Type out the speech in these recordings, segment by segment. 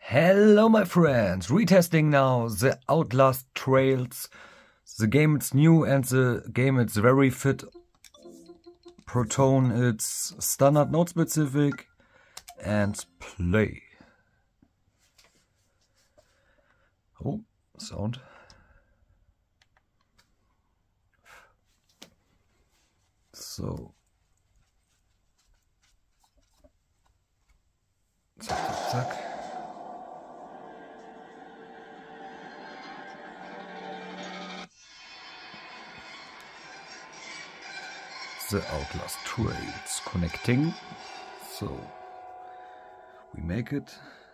Hello my friends, retesting now the Outlast Trails. The game is new and the game is very fit. Proton, it's standard, not specific, and play. Oh, sound. So. Zack, zack, zack. The Outlast Trails connecting, so we make it.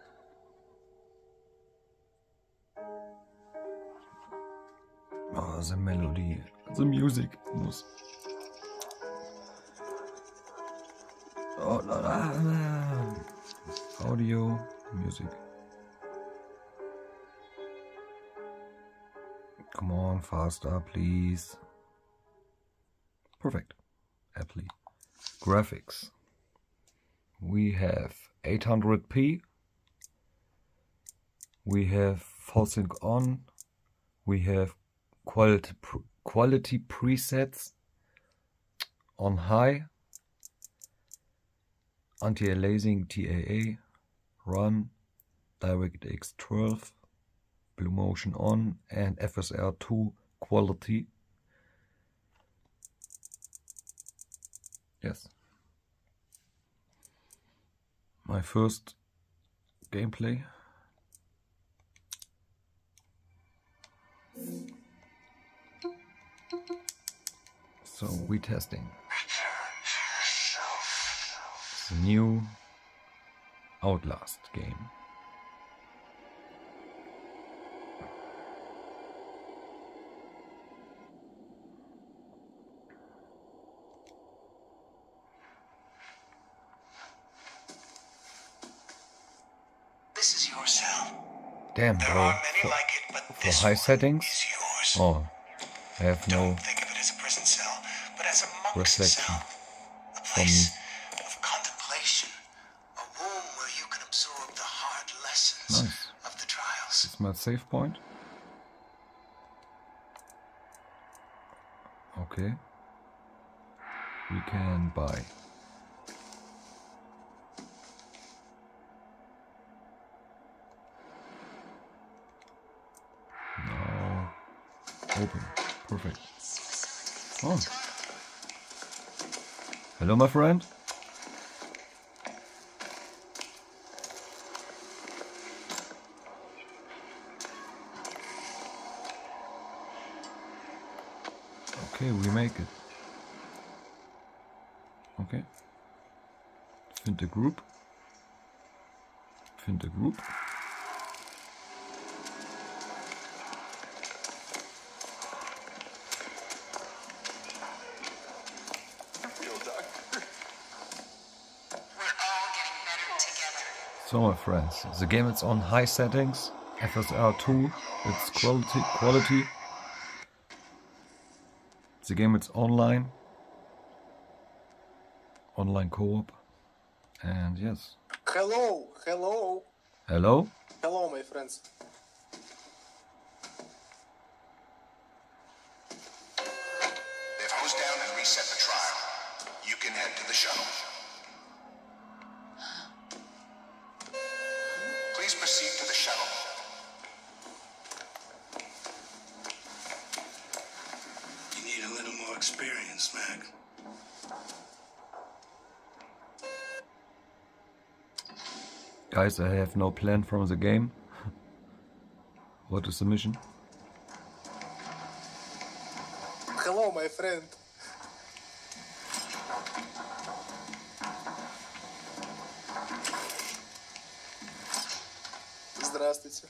Oh, the melody, the music muss. Oh, la, la, la. Audio, music. Come on, faster, please. Perfect. Aptly. Graphics. We have 800p. We have full sync on. We have quality presets on high. Anti-aliasing TAA. Run. DirectX 12. Blue motion on. And FSR2 quality. Yes. My first gameplay. So we testing. It's a new Outlast game. This is your cell. Damn, There bro. are many like it, but For this high one settings? is yours. Oh, I have no Don't think of it as a prison cell, but as a monk's reflection cell. A from place of contemplation. A room where you can absorb the hard lessons Nice. of the trials. It's my save point. Okay. We can buy. Now open. Perfect. Oh. Hello my friend. Okay, we make it. Okay. Find a group. Find a group. So my friends, the game is on high settings, FSR2, it's quality. The game is online co-op, and yes. Hello. Hello? Hello, my friends. They've hosed down and reset the trial. You can head to the shuttle. Please proceed to the shuttle. You need a little more experience, Mac. Guys, I have no plan from the game. What is the mission? Hello, my friend. Здравствуйте.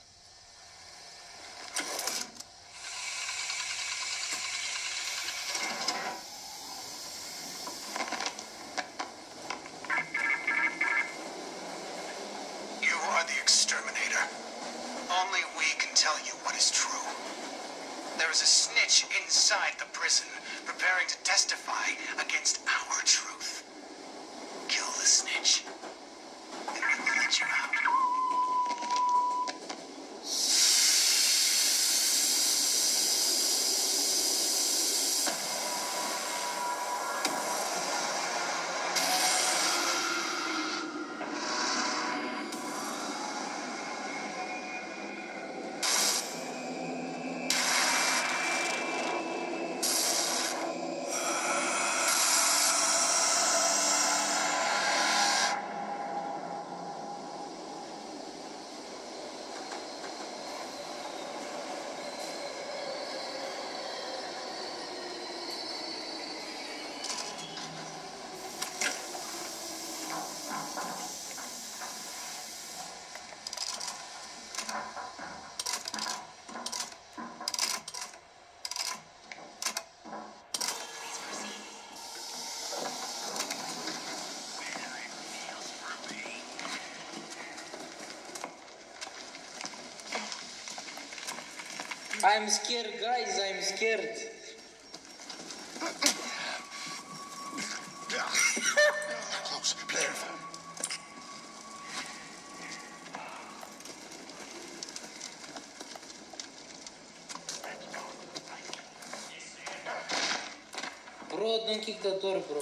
You are the exterminator. Only we can tell you what is true. There is a snitch inside the prison, preparing to testify against our truth. Kill the snitch, and we will let you out. I'm scared, guys. I'm scared. Close. Careful. Bro, don't kick the door, bro.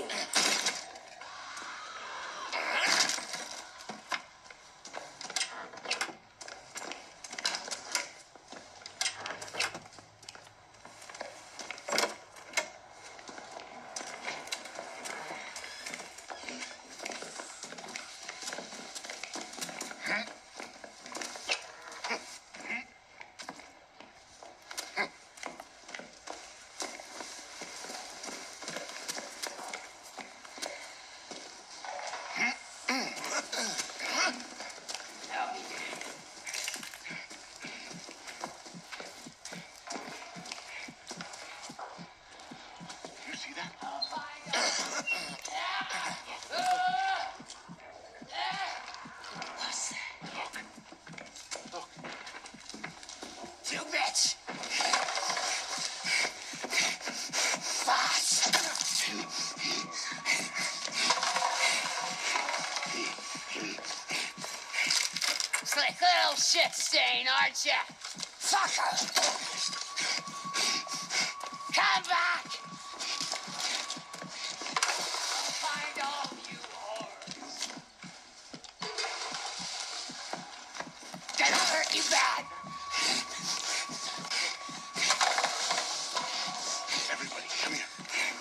You see that? What's that? Look. You bitch! Fast! Slick little shit stain, aren't ya? Fucker! Come back! I'll find all you whores. Gonna hurt you bad! Everybody, come here.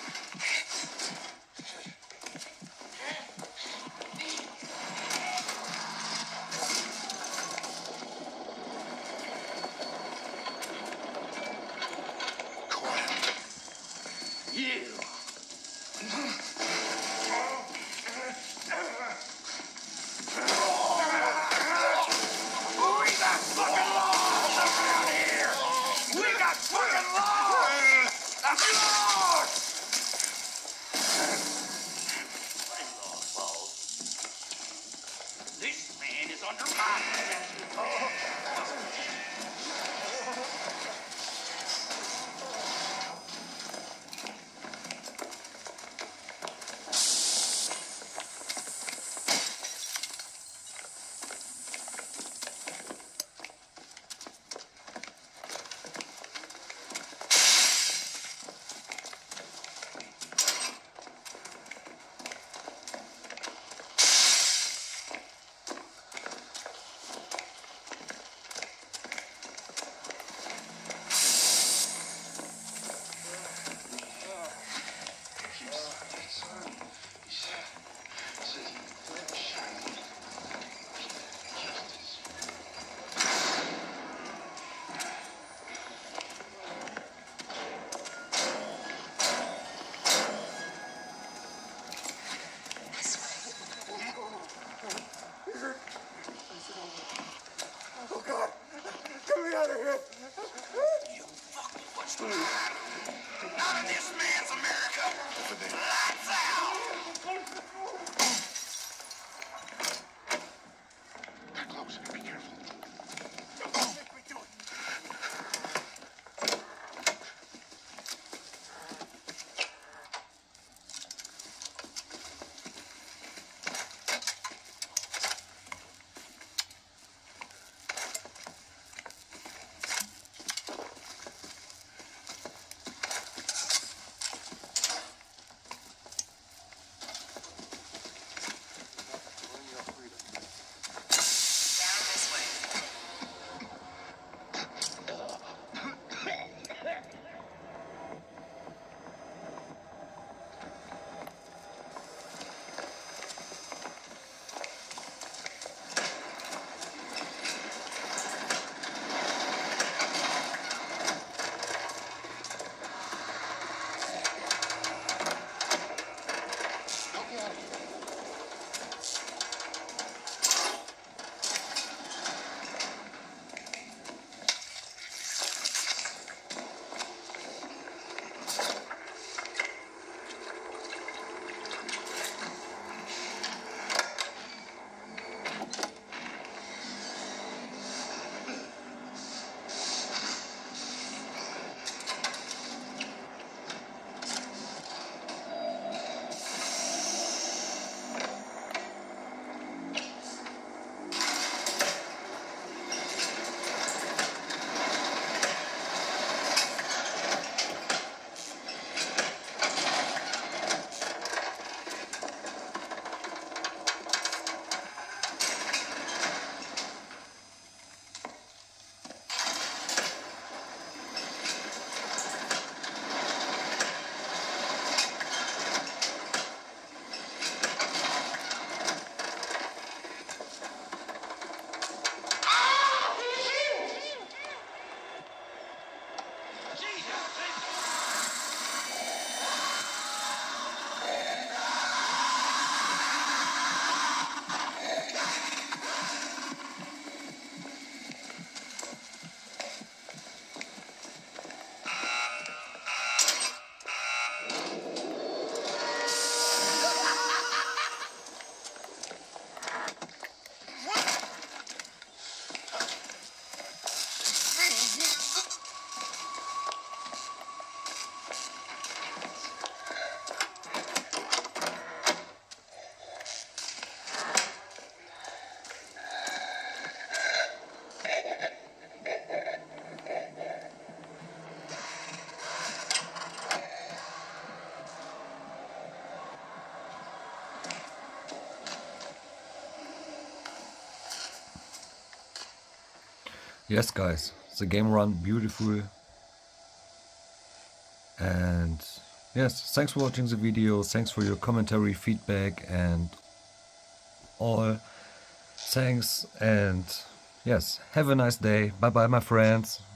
Quiet. You! We got fucking laws around here! We got fucking laws! Laws! This man is under my yes guys, the game run beautiful. And yes, thanks for watching the video, thanks for your commentary, feedback and all. Thanks, and yes, have a nice day. Bye bye my friends.